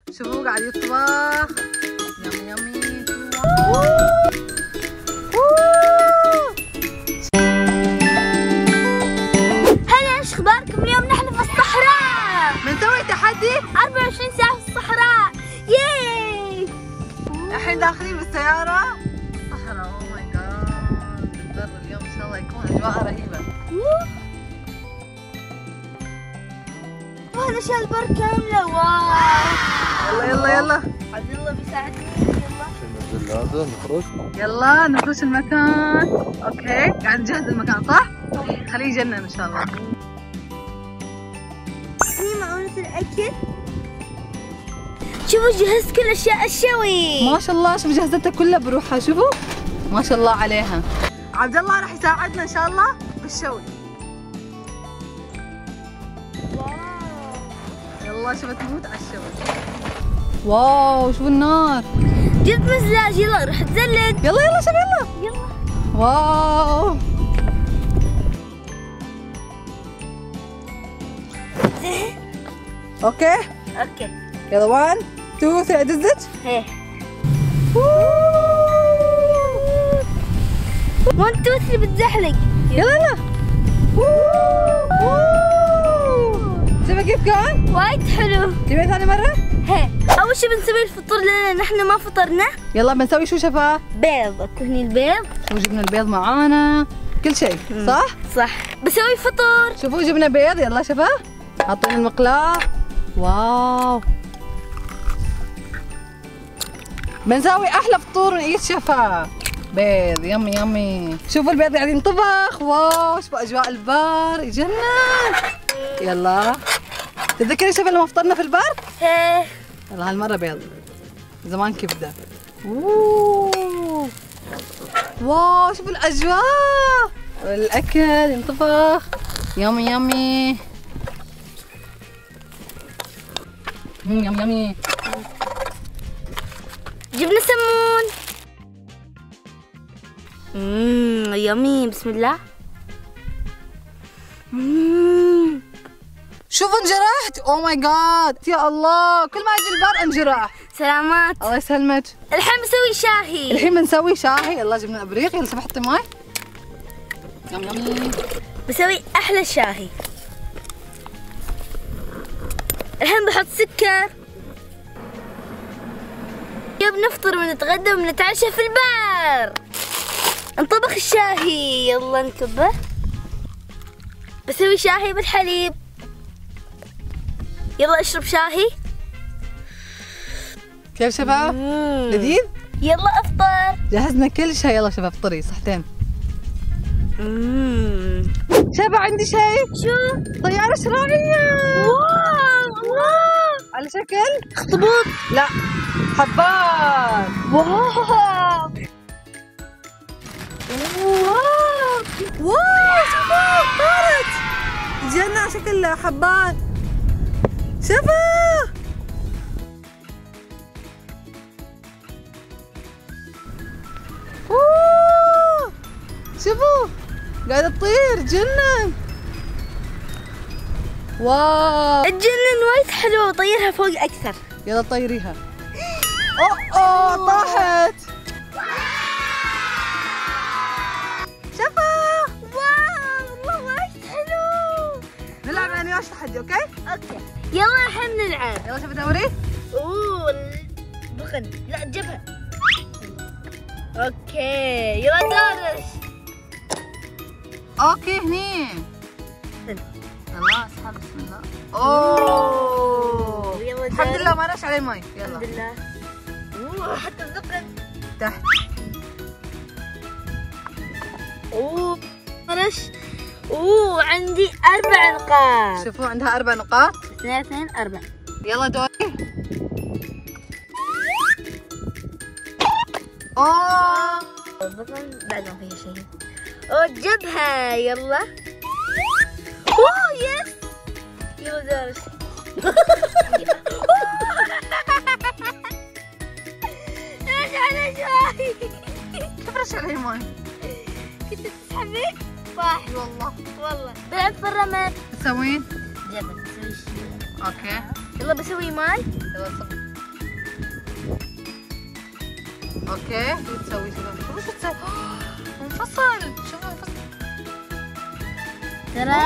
شوفوا قاعد يطبخ. يمي يمي. هلا، ايش اخباركم؟ اليوم نحن في الصحراء بنسوي تحدي 24 ساعة في الصحراء. ياي. الحين داخلين بالسيارة صحراء. اوه ماي جاد، البر اليوم ان شاء الله يكون اجواء رهيبة. وهذا شال البر كاملة. واو. يلا يلا يلا. عبد الله بيساعدني. يلا ننزل هذا نخرج. يلا نفرش المكان. اوكي قاعد نجهز المكان صح؟ خليه يجنن ان شاء الله. هني مؤونة الأكل. شوفوا جهزت كل أشياء الشوي. ما شاء الله، شوف جهزتها كلها بروحها. شوفوا ما شاء الله عليها. عبد الله راح يساعدنا ان شاء الله بالشوي. يلا شوف تموت على الشوي. واو شوفوا النار. جبت مزلاج. يلا روح تزلج. يلا يلا شوف يلا. يلا. واو. اوكي اوكي. يلا 1 2 3 دزت. هيه 1 2 3 بتزحلق. يلا يلا. شوف كيف كان؟ وايد حلو. تبي ثاني مرة؟ هيه أول شي بنسوي الفطور لنا نحن ما فطرنا. يلا بنسوي شو شفا؟ بيض. اكو هني البيض. وجبنا البيض معانا كل شيء صح؟ صح. بسوي فطور. شوفوا جبنا بيض. يلا شفا حاطين المقلاة. واو بنسوي احلى فطور من ايد شفا. بيض يمي يمي. شوفوا البيض قاعد ينطبخ. واو شوفوا اجواء البار يجنن. يلا تتذكري شفا لما فطرنا في البار؟ هيه يلا هالمرة بيض. زمان كبدة. اوه واو شوفوا الاجواء. الاكل ينطبخ. يمي يمي. يمي يمي. جبنا سمون. يمي. بسم الله. شوفوا انجرحت. اوه ماي جاد يا الله، كل ما اجي البار انجرح. سلامات. الله يسلمك. الحين بسوي شاهي. الحين بنسوي شاهي. يلا جبنا ابريق. يلا سبحت حطي ماي. يم يمي. بسوي احلى شاهي. الحين بحط سكر. بنفطر ونتغدى ونتعشى في البار. نطبخ الشاهي. يلا نكبه. بسوي شاهي بالحليب. يلا اشرب شاهي. كيف شباب؟ لذيذ؟ يلا افطر. جهزنا كل شيء. يلا شباب افطري صحتين. شباب عندي شيء. شو؟ طيارة شراعية. واو واو. على شكل اخطبوط. لا حبات. واو واو واو شوفوا طارت. جنة على شكل حبات. شوفوا شوفوا قاعدة تطير. جنن. واو الجنن وايد حلو. طيرها فوق اكثر. يلا طيريها. اوه طاحت. شوفوا واو والله وايد حلو. نلعب انا وياك تحدي. اوكي اوكي يلا الحين نلعب. يلا شوفي دوري. اوه البخن. لا الجبهة. اوكي يلا دورش. اوكي هني. يلا اسحب. بسم الله. اوه يلا الحمد لله ما رش عليه ماي. يلا الحمد لله. اوه حتى الزقن تحت. اوه رش. اوه عندي 4 نقاط. شوفوا عندها 4 نقاط. 2 2 4. يلا دوري. اوه البطن بعد ما فيها شيء. اوه الجبهة. يلا. اوه يس. يلا دورش. رش على شوي. كيف رش عليه ماي؟ كنت تسحبي؟ واحد والله. بلعب في الرمل. تسوين؟ جبل. بسوي شيء. اوكي يلا بسوي ماي. يلا صب. اوكي شو تسوي شو تسوي؟ منفصل. شوفوا منفصل. ترى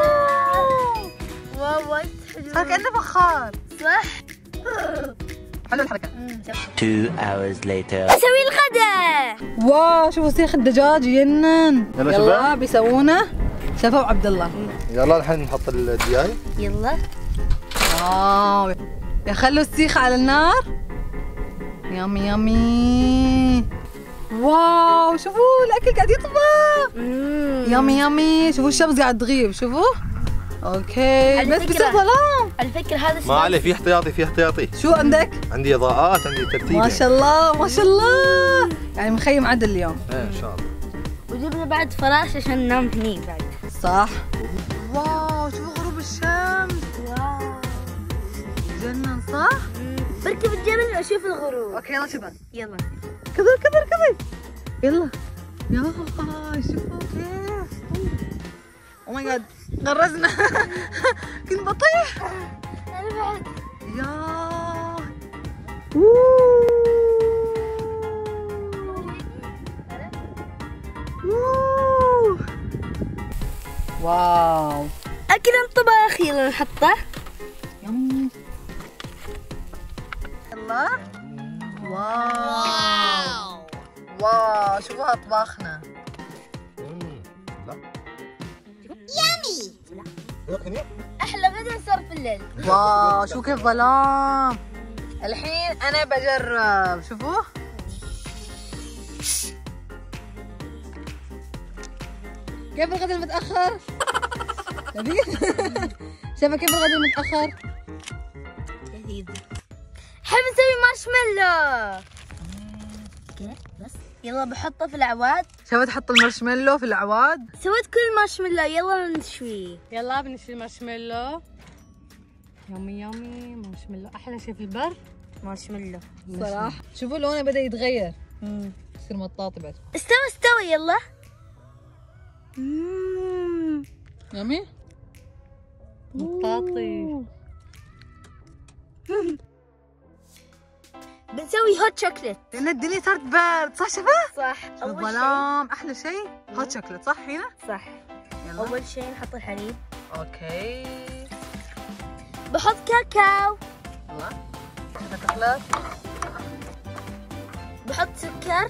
واو وايد حلو. صار كأنه فخار. صح. حلو الحركة. 2 hours later. نسوي الغداء. واو شوفوا سيخ الدجاج ينن. يلا يلا شباب. بيسوونه شفا وعبد الله. يلا الحين نحط الدياي. يلا. واو يخلوا السيخ على النار. يامي يامي. واو شوفوا الاكل قاعد يطبخ. يامي يامي. شوفوا الشمس قاعد تغيب. شوفوا. اوكي على بس فكرة- بيصير ظلام. على فكرة هذا ما عليه، في احتياطي في احتياطي. شو عندك؟ عندي اضاءات، عندي ترتيب. ما شاء الله ما شاء الله. يعني مخيم عدل اليوم. ايه ان شاء الله. وجبنا بعد فراش عشان ننام هني بعد. صح. واو شوفوا غروب الشمس. واو. جنن صح؟ بركب الجبل واشوف الغروب. اوكي يلا شباب. يلا. كبر كبر كبر. يلا. يا شوفوا كيف. او ماي جاد غرزنا. كنت بطيح. انا بعد. يا واو اكل انطباخ. يلا نحطه. يمي. يلا. واو واو شوفوا اطباخنا. لا يامي. يمي. احلى غدا صار في الليل. واو شوفوا كيف ظلام. الحين انا بجرب. شوفوا كيف الغدا المتأخر؟ نبيل شايفة كيف الغدا المتأخر؟ لذيذ. حاب نسوي مارشميلو. بس يلا بحطه في العواد. شايفة تحط المارشميلو في الأعواد؟ سويت كل مارشميلو. يلا نشوي. يلا بنشوي مارشميلو. يامي يامي. مارشميلو احلى شيء في البر. مارشميلو. صراحة شوفوا لونه بدأ يتغير. يصير مطاطي بعد. استوى يلا. يامي؟ مطاطي. بنسوي هوت شوكليت. لأن الدنيا صارت برد صح شايفة؟ صح. أول شيء. الظلام أحلى شيء هوت شوكليت صح هنا؟ صح. يلا. أول شيء نحط الحليب. أوكي. بحط كاكاو. يلا. شايفة تخلط؟ بحط سكر.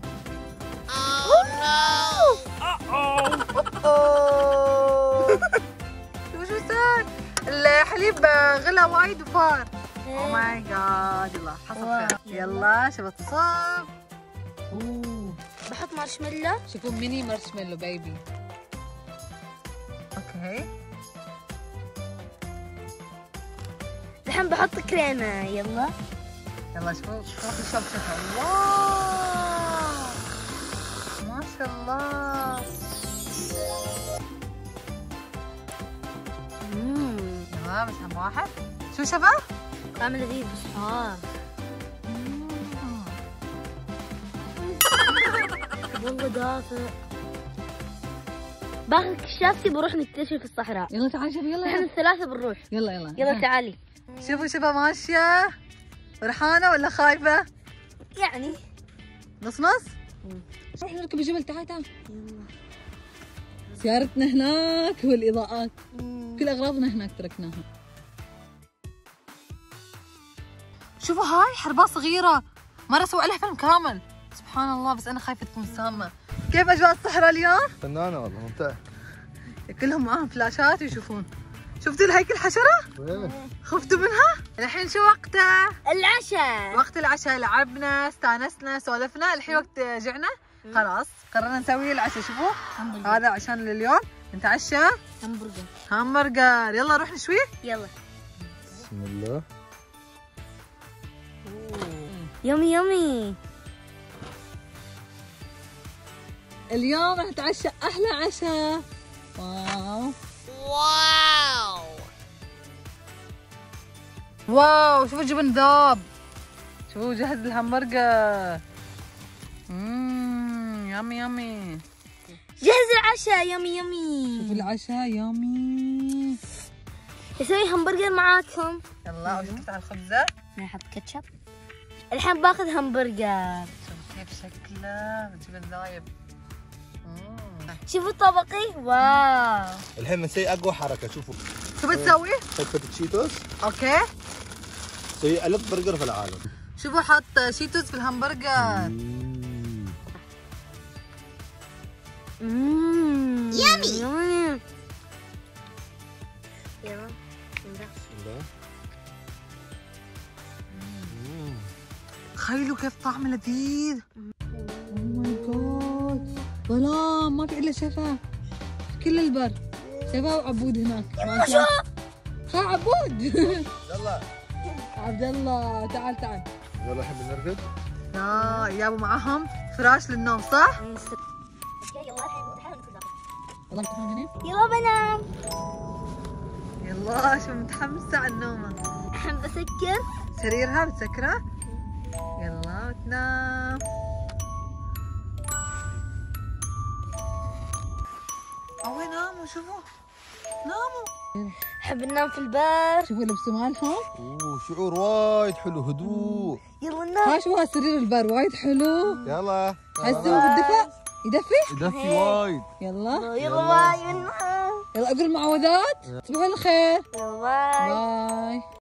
أوه. شو صار؟ الحليب غلى وايد وفار. او ماي جاد. يلا حصل خير. يلا شبت صب. بحط مارشميلو. شوفوا ميني مارشميلو بيبي. اوكي. الحين بحط كريمة. يلا. يلا شوفوا شوفوا الشبشبة. واو ما شاء الله. يلا بس هم واحد. شو شبه؟ طعم لذيذ بس حار. والله دافئ. باخذ كشافتي بروح نكتشف الصحراء. يلا تعال شوفي. يلا احنا الثلاثة بنروح. يلا يلا يلا تعالي. شوفوا شبه ماشية فرحانة ولا خايفة؟ يعني نص نص؟ نروح نركب الجبل. تعال تعال. سيارتنا هناك والإضاءات كل أغراضنا هناك تركناها. شوفوا هاي حرباء صغيرة مرة سووا عليها فيلم كامل. سبحان الله بس أنا خايفة تكون سامة. كيف أجواء الصحراء اليوم؟ فنانة والله ممتاز. كلهم معاهم فلاشات ويشوفون. شفتوا الهيكل حشرة؟ خفتوا منها؟ الحين شو وقته؟ العشاء. وقت العشاء. لعبنا استانسنا سولفنا. الحين وقت جعنا خلاص قررنا نسوي العشاء. شوفوا هذا عشان لليوم نتعشى همبرجر. همبرجر. يلا نروح نشوي. يلا. بسم الله. يومي يومي. اليوم راح نتعشى احلى عشاء. واو واو شوفوا الجبن ذاب. شوفوا جهز الهمبرجر. يامي يامي. جهز العشاء. يومي يومي. شوفوا العشاء يامي. اسوي همبرجر معاكم. يلا وش على الخبزة. نحط كاتشب. الحين باخذ همبرجر. كيف شكله بتجيب النايب. شوفوا طبقي، واو. الحين بنسوي اقوى حركه. شوفوا شو بتسوي؟ حته تشيتوس، اوكي. سوي ألف برجر في العالم. شوفوا حط شيتوس في الهمبرجر. يامي. يلا تخيلوا كيف طعم لذيذ. اوه ماي جاد، ظلام ما في الا شفا كل البر. شفا وعبود هناك. ها عبود. يلا عبد الله تعال تعال. يلا الحين بنرقد. لا جابوا معاهم فراش للنوم صح؟ والله تحب ننام؟ يلا بنام. يلا شو متحمسة على النومة. الحين بسكر. سريرها بتسكرها؟ يلا وتنام. اوي ناموا شوفوا ناموا. نحب ننام في البر. شوفوا لبسوا مالهم. اوه شعور وايد حلو، هدوء. يلا ننام. ها شوفوا سرير البر وايد حلو. يلا حسوا بالدفء. يدفي؟ يدفي وايد. يلا يلا باي ننام. يلا اقول معوذات. تصبحوا على خير. يلا باي. باي.